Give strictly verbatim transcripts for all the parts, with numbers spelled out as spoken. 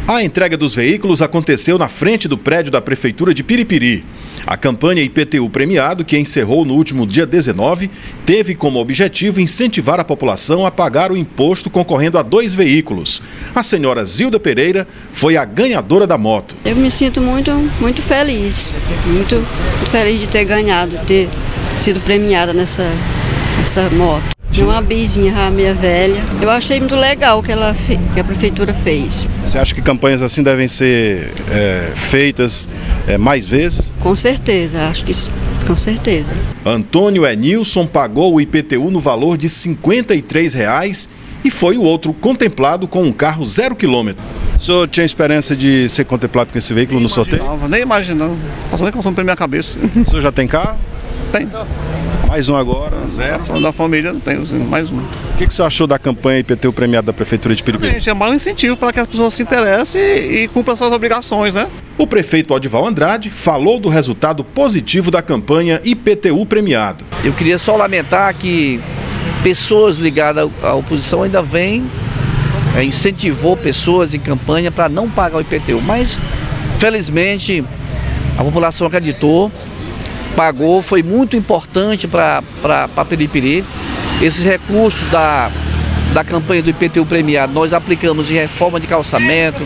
A entrega dos veículos aconteceu na frente do prédio da Prefeitura de Piripiri. A campanha I P T U Premiado, que encerrou no último dia dezenove, teve como objetivo incentivar a população a pagar o imposto concorrendo a dois veículos. A senhora Zilda Pereira foi a ganhadora da moto. Eu me sinto muito, muito feliz, muito, muito feliz de ter ganhado, de ter sido premiada nessa, nessa moto. Uma bizinha, a minha velha. Eu achei muito legal o que, ela fe... que a prefeitura fez. Você acha que campanhas assim devem ser é, feitas é, mais vezes? Com certeza, acho que sim, com certeza. Antônio Enilson pagou o I P T U no valor de cinquenta e três reais e foi o outro contemplado com um carro zero quilômetro. O senhor tinha esperança de ser contemplado com esse veículo no sorteio? Nem imaginava, passou nem passando pela minha cabeça. O senhor já tem carro? Tem. Mais um agora, zero. Da família não tem, mais um. O que, que você achou da campanha I P T U Premiado da Prefeitura de Piripiri? Gente, é mais um incentivo para que as pessoas se interessem e, e cumpram suas obrigações, né? O prefeito Odival Andrade falou do resultado positivo da campanha I P T U Premiado. Eu queria só lamentar que pessoas ligadas à oposição ainda vêm, é, incentivou pessoas em campanha para não pagar o I P T U, mas felizmente a população acreditou, pagou, foi muito importante para Piripiri. Esses recursos da, da campanha do I P T U Premiado nós aplicamos em reforma de calçamento,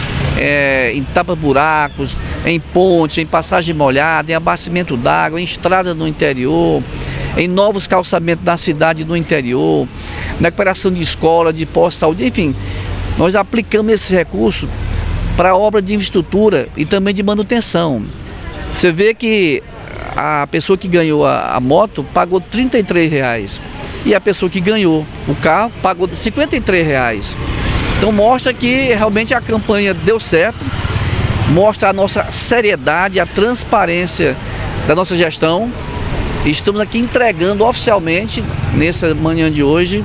é, em tapa-buracos, em pontes, em passagem molhada, em abastecimento d'água, em estrada no interior, em novos calçamentos na cidade e no interior, na recuperação de escola, de posto de saúde, enfim. Nós aplicamos esses recursos para obra de infraestrutura e também de manutenção. Você vê que a pessoa que ganhou a, a moto pagou trinta e três reais e a pessoa que ganhou o carro pagou cinquenta e três reais. Então mostra que realmente a campanha deu certo, mostra a nossa seriedade, a transparência da nossa gestão. Estamos aqui entregando oficialmente, nessa manhã de hoje,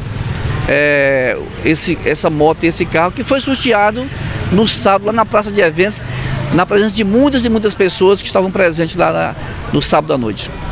é, esse, essa moto e esse carro que foi sorteado no sábado lá na Praça de Eventos, na presença de muitas e muitas pessoas que estavam presentes lá na, no sábado à noite.